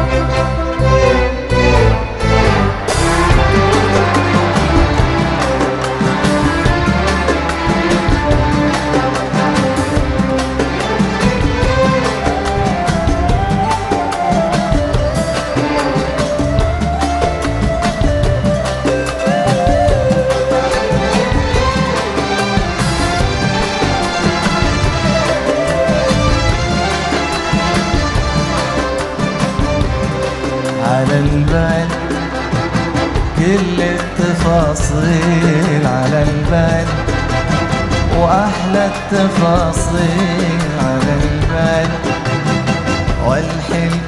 على البال كل التفاصيل، على البال وأحلى التفاصيل على البال، والحلم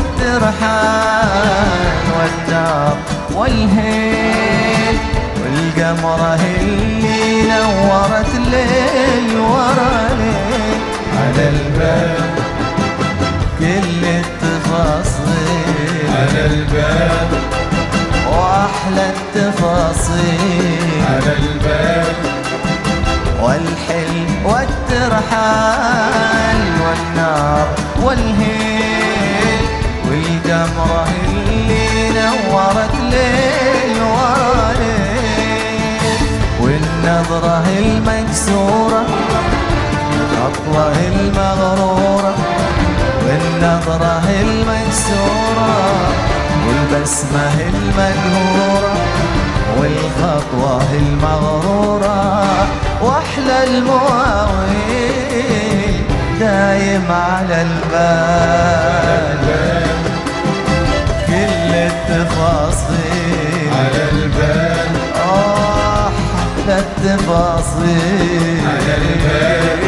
والترحال والنار والهيل، والقمرة اللي نورت ليل ورا ليل. على البال كل التفاصيل، على البال وأحلى التفاصيل على البال، والحلم والترحال والنار والهيل، والقمرة اللي نورت ليل ورا ليل، والنظرة المكسورة خطوة المغرورة، والنظرة المكسورة والبسمة المقهورة، والخطوة المغرورة، واحلى المواويل دايم على البال. كل التفاصيل على البال، احلى التفاصيل على البال.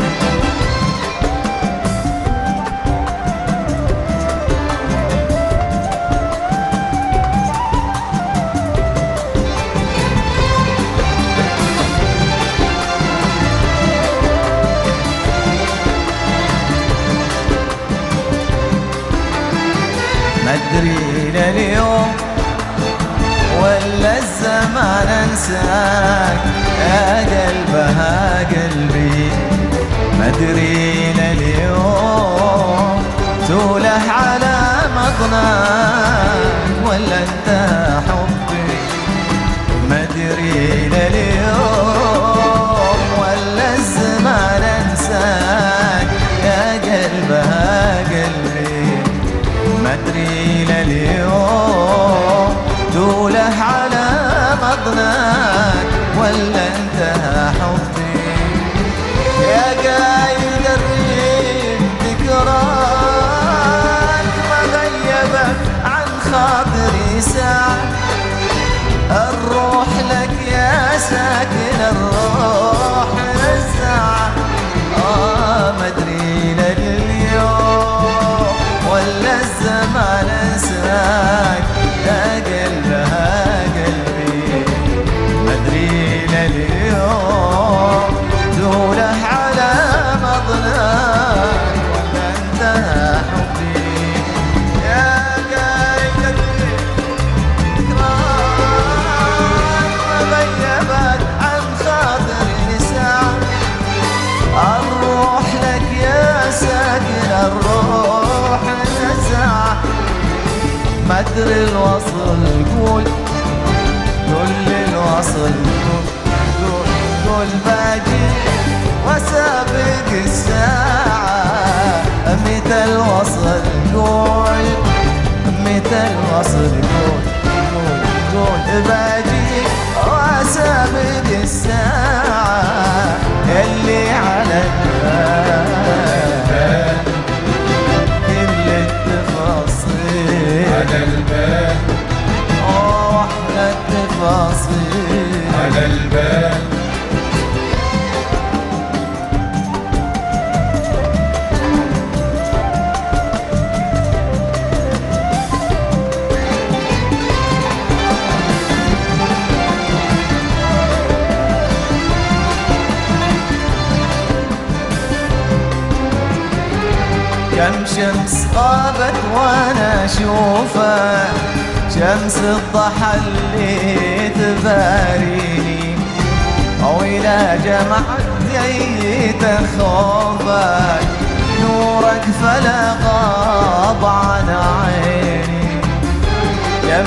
مدري لليوم ولا الزمان انساك يا قلبها قلبي، مدري لليوم توله على مضناك ولا انت حبي، مدري لليوم ولا الزمان انساك يا قلبها قلبي، مدري لليوم توله على مضناك ولا انتهى حبي، يا قايد الريم ذكراك ما غيبك عن خاطري ساعة، الروح لك يا ساكن الروح الساعة، مدري لليوم ولا الزمان انساك يا قلبها قلبي، مدري لليوم توله على مضناك ولا انتهى حبي، يا قايد ذكراك ما غيبك عن خاطري ساعة، الروح لك يا ساكن الروح الساعة، مدري الوصل قول كل الوصل قول باجي وسابق الساعة، متى الوصل قول متى الوصل قول باجي وسابق الساعة اللي على البال. كل التفاصيل على البال، احلى التفاصيل على البال. كم شمس غابت وانا اشوفها، شمس الضحى اللي تباريني، او الى جمعت جيت خوفك، نورك فلا غاب عن عيني،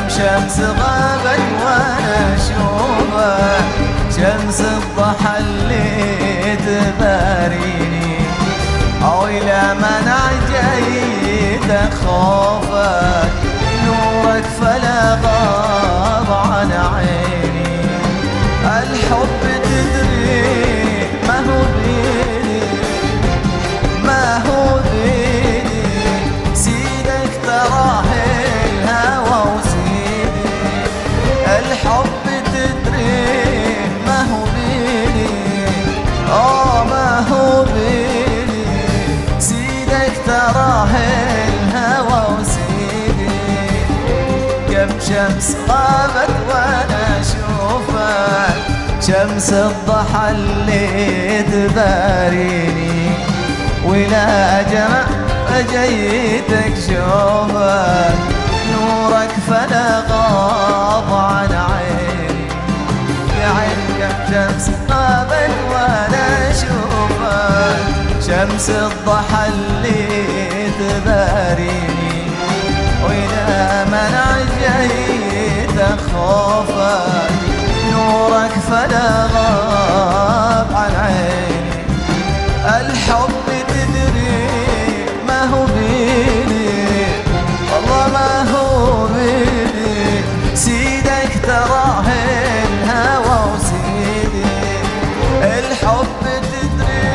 شمس غابت وانا اشوفك، شمس الضحى اللي تباريني، او الى منع جيت خوفك، نورك فلا غاب عن عيني. الحب تدري ما هو بيدي، ما هو بيدي، سيدك تراه الهوى وسيدي. الحب تدري ما هو بيدي، ما هو بيدي، سيدك تراه الهوى وسيدي. كم شمس غابت وانا اشوفك، شمس الضحى اللي تباريني، ولا جمع جيتك شوفك، نورك فلا غاب عن عيني. يا عين كم شمس غابت وانا اشوفك، شمس الضحى اللي تباريني، وإذا منع جيت خوفك، نورك فلا غاب عن عيني. الحب تدري ما هو بيدي، والله ما هو بيدي، سيدك تراه الهوى وسيدي. الحب تدري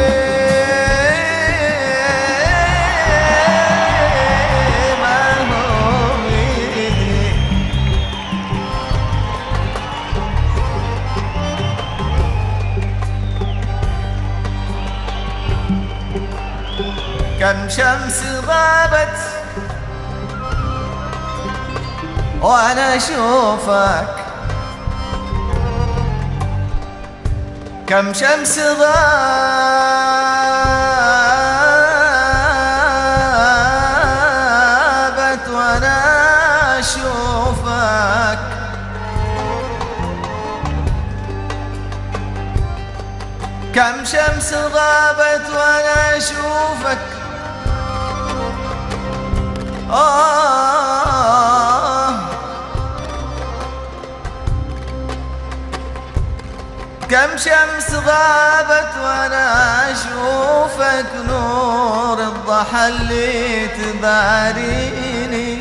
ما هو بيدي. كم شمس غابت وانا اشوفك، كم شمس غابت وانا اشوفك، كم شمس غابت وانا اشوفك. كم شمس غابت وانا اشوفك، نور الضحى اللي تباريني،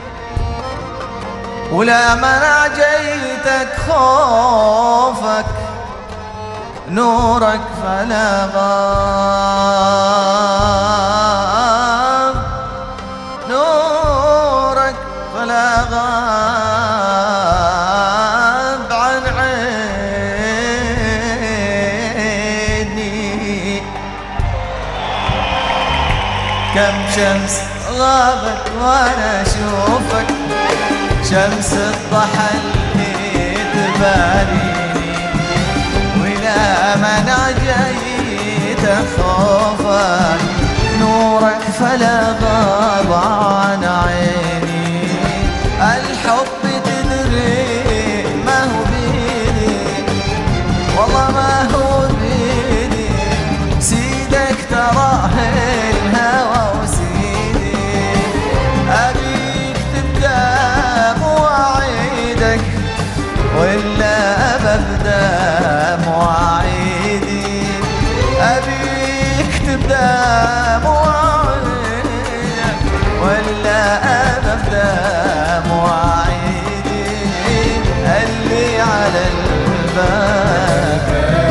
ولا منع جيتك خوفك، نورك فلا غاب، نورك فلا غاب عن عيني. كم شمس غابت وانا اشوفك، شمس الضحى اللي تباريني، ولا منع جيت خوفك، نورك فلا غاب عن عيني. الحب تدري ما هو بيدي، والله ما هو بيدي، سيدك تراه الهوى وسيدي. أبيك تبدأ مواعيدك، ولا ببدأ مواعيدي. أبيك تبدأ مواعيدك، ولا ببدأ مواعيدي. اللي على البال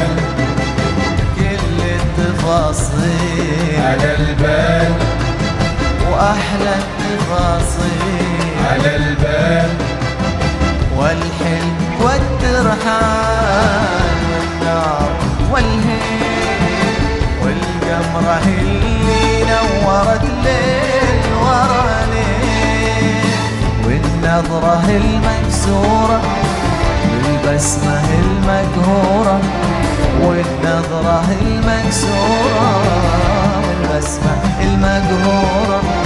كل التفاصيل على البال، وأحلى التفاصيل على البال، والحلم والترحال والنار والهيل والقمرة اللي نورت ليل ورا ليل، والنظرة المكسورة والبسمة المقهورة، والنظرة المكسورة والبسمة المقهورة.